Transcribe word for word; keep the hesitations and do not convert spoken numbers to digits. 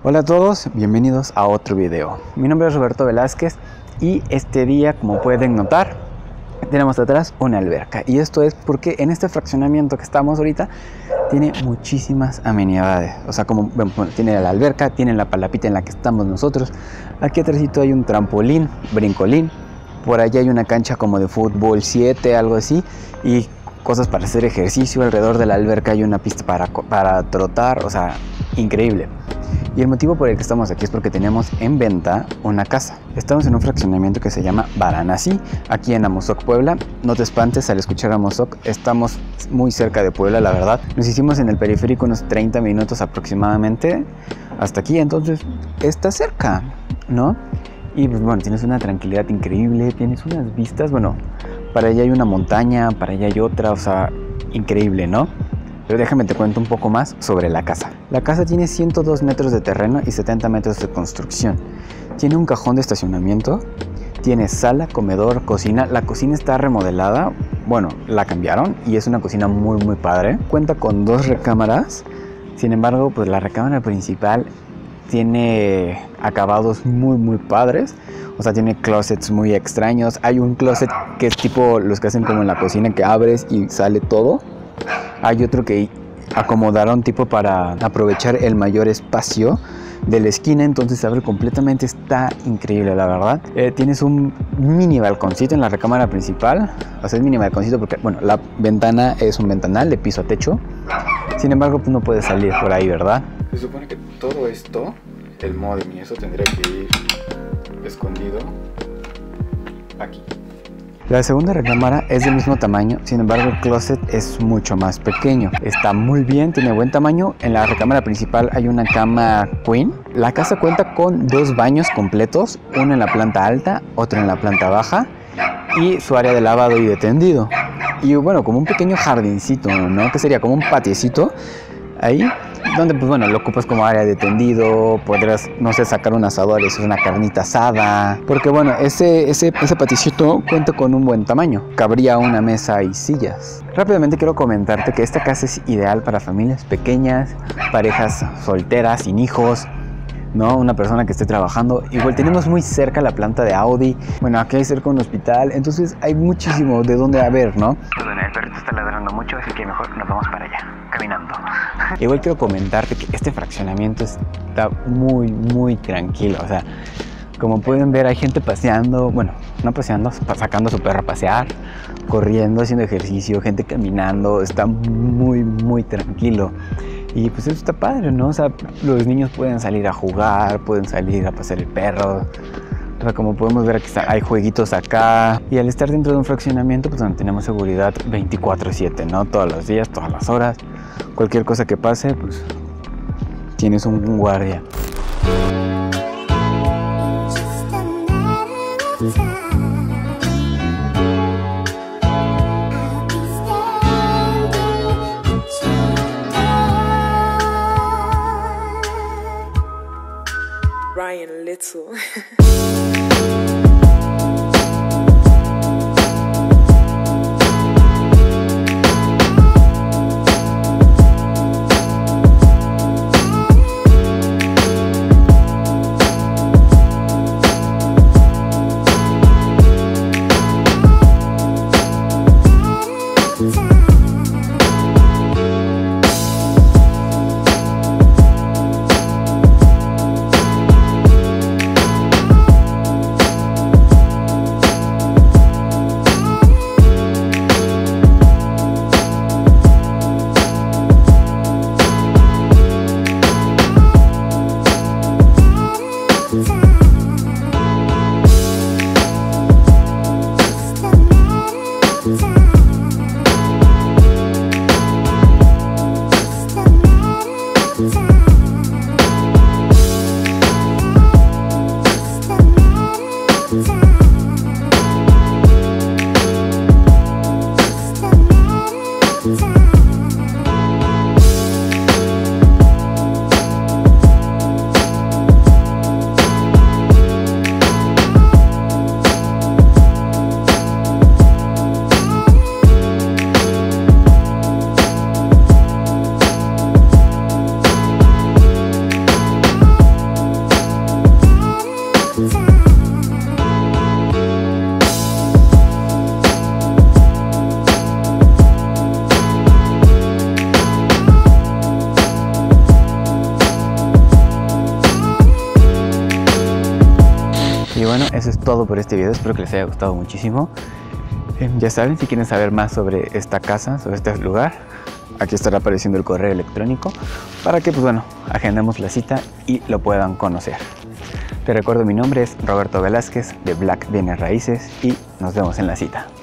Hola a todos, bienvenidos a otro video. Mi nombre es Roberto Velázquez y este día, como pueden notar, tenemos atrás una alberca. Y esto es porque en este fraccionamiento que estamos ahorita tiene muchísimas amenidades. O sea, como bueno, tiene la alberca, tiene la palapita en la que estamos nosotros. Aquí atrásito hay un trampolín, brincolín. Por allá hay una cancha como de fútbol siete, algo así. Y cosas para hacer ejercicio. Alrededor de la alberca hay una pista para, para trotar. O sea, increíble. Y el motivo por el que estamos aquí es porque tenemos en venta una casa. Estamos en un fraccionamiento que se llama Varanasi, aquí en Amozoc, Puebla. No te espantes al escuchar Amozoc, estamos muy cerca de Puebla, la verdad. Nos hicimos en el periférico unos treinta minutos aproximadamente hasta aquí, entonces está cerca, ¿no? Y pues bueno, tienes una tranquilidad increíble, tienes unas vistas, bueno, para allá hay una montaña, para allá hay otra, o sea, increíble, ¿no? Pero déjame te cuento un poco más sobre la casa. La casa tiene ciento dos metros de terreno y setenta metros de construcción. Tiene un cajón de estacionamiento, tiene sala, comedor, cocina. La cocina está remodelada, bueno, la cambiaron y es una cocina muy muy padre. Cuenta con dos recámaras, sin embargo, pues la recámara principal tiene acabados muy muy padres. O sea, tiene closets muy extraños. Hay un closet que es tipo los que hacen como en la cocina, que abres y sale todo. Hay otro que acomodaron tipo para aprovechar el mayor espacio de la esquina, entonces se abre completamente, está increíble la verdad. Eh, tienes un mini balconcito en la recámara principal, o sea es mini balconcito porque bueno, la ventana es un ventanal de piso a techo, sin embargo pues no puedes salir por ahí, ¿verdad? Se supone que todo esto, el modem y eso tendría que ir escondido aquí. La segunda recámara es del mismo tamaño, sin embargo el closet es mucho más pequeño. Está muy bien, tiene buen tamaño. En la recámara principal hay una cama queen. La casa cuenta con dos baños completos, uno en la planta alta, otro en la planta baja y su área de lavado y de tendido. Y bueno, como un pequeño jardincito, ¿no? Que sería como un patiecito ahí, donde pues bueno, lo ocupas como área de tendido, podrás, no sé, sacar un asador, eso es una carnita asada, porque bueno, ese, ese, ese paticito cuenta con un buen tamaño, cabría una mesa y sillas. Rápidamente quiero comentarte que esta casa es ideal para familias pequeñas, parejas solteras, sin hijos, ¿no? Una persona que esté trabajando. Igual tenemos muy cerca la planta de Audi, bueno, aquí hay cerca un hospital, entonces hay muchísimo de dónde haber, ¿no? Pues bueno, el perrito está ladrando mucho, así que mejor nos vamos para allá, caminando. Igual quiero comentarte que este fraccionamiento está muy, muy tranquilo, o sea, como pueden ver hay gente paseando, bueno, no paseando, sacando a su perro a pasear, corriendo, haciendo ejercicio, gente caminando, está muy, muy tranquilo. Y pues eso está padre, ¿no? O sea, los niños pueden salir a jugar, pueden salir a pasear el perro. O sea, como podemos ver aquí está, hay jueguitos acá. Y al estar dentro de un fraccionamiento, pues donde tenemos seguridad veinticuatro siete, ¿no? Todos los días, todas las horas. Cualquier cosa que pase, pues tienes un, un guardia. Sí. Ryan Little. eso es todo por este video. Espero que les haya gustado muchísimo. Eh, ya saben, si quieren saber más sobre esta casa, sobre este lugar, aquí estará apareciendo el correo electrónico para que, pues bueno, agendemos la cita y lo puedan conocer. Te recuerdo, mi nombre es Roberto Velázquez de Black Bienes Raíces y nos vemos en la cita.